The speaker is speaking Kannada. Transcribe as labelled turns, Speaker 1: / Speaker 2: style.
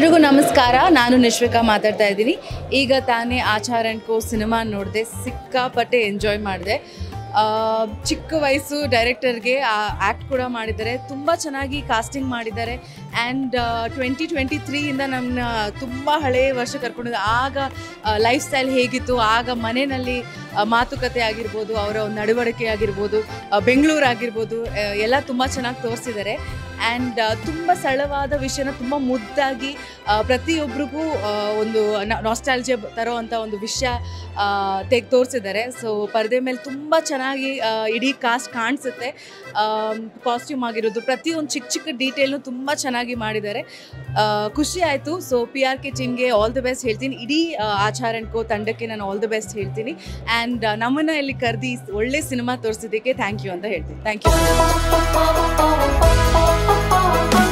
Speaker 1: ಎಲ್ರಿಗೂ ನಮಸ್ಕಾರ. ನಾನು ನಿಶ್ವಿಕಾ ಮಾತಾಡ್ತಾ ಇದ್ದೀನಿ. ಈಗ ತಾನೇ ಆಚಾರ್ ಆ್ಯಂಡ್ ಕೋ ಸಿನಿಮಾ ನೋಡಿದೆ, ಸಿಕ್ಕಾಪಟ್ಟೆ ಎಂಜಾಯ್ ಮಾಡಿದೆ. ಚಿಕ್ಕ ವಯಸ್ಸು ಡೈರೆಕ್ಟರ್ಗೆ ಆ್ಯಕ್ಟ್ ಕೂಡ ಮಾಡಿದ್ದಾರೆ, ತುಂಬ ಚೆನ್ನಾಗಿ ಕಾಸ್ಟಿಂಗ್ ಮಾಡಿದ್ದಾರೆ. ಆ್ಯಂಡ್ 2023ಇಂದ ನಮ್ಮನ್ನ ತುಂಬ ಹಳೆಯ ವರ್ಷ ಕರ್ಕೊಂಡಿದ್ದು. ಆಗ ಲೈಫ್ ಸ್ಟೈಲ್ ಹೇಗಿತ್ತು, ಆಗ ಮನೆಯಲ್ಲಿ ಮಾತುಕತೆ ಆಗಿರ್ಬೋದು, ಅವರ ಒಂದು ನಡವಳಿಕೆ ಆಗಿರ್ಬೋದು, ಬೆಂಗಳೂರು ಆಗಿರ್ಬೋದು, ಎಲ್ಲ ತುಂಬ ಚೆನ್ನಾಗಿ ತೋರಿಸಿದ್ದಾರೆ. ಆ್ಯಂಡ್ ತುಂಬ ಸರಳವಾದ ವಿಷಯನ ತುಂಬ ಮುದ್ದಾಗಿ ಪ್ರತಿಯೊಬ್ಬರಿಗೂ ಒಂದು ನಾಸ್ಟಾಲ್ಜಿಯಾ ತರೋ ಅಂಥ ಒಂದು ವಿಷಯ ತೋರಿಸಿದ್ದಾರೆ. ಸೊ ಪರದೆ ಮೇಲೆ ತುಂಬ ಚೆನ್ನಾಗಿ ಇಡೀ ಕಾಸ್ಟ್ ಕಾಣಿಸುತ್ತೆ. ಕಾಸ್ಟ್ಯೂಮ್ ಆಗಿರೋದು, ಪ್ರತಿಯೊಂದು ಚಿಕ್ಕ ಚಿಕ್ಕ ಡೀಟೇಲ್ನು ತುಂಬ ಚೆನ್ನಾಗಿ ಮಾಡಿದ್ದಾರೆ. ಖುಷಿ ಆಯಿತು. ಸೊ PRK ಟೀಮ್ಗೆ ಆಲ್ ದಿ ಬೆಸ್ಟ್ ಹೇಳ್ತೀನಿ. ಇಡೀ ಆಚಾರ್ ಆ್ಯಂಡ್ ಕೋ ತಂಡಕ್ಕೆ ನಾನು ಆಲ್ ದಿ ಬೆಸ್ಟ್ ಹೇಳ್ತೀನಿ. ಆ್ಯಂಡ್ ನಮ್ಮನ್ನು ಇಲ್ಲಿ ಕರೆದು ಒಳ್ಳೆ ಸಿನಿಮಾ ತೋರಿಸಿದ್ದಕ್ಕೆ ಥ್ಯಾಂಕ್ ಯು ಅಂತ ಹೇಳ್ತೀನಿ. Thank you.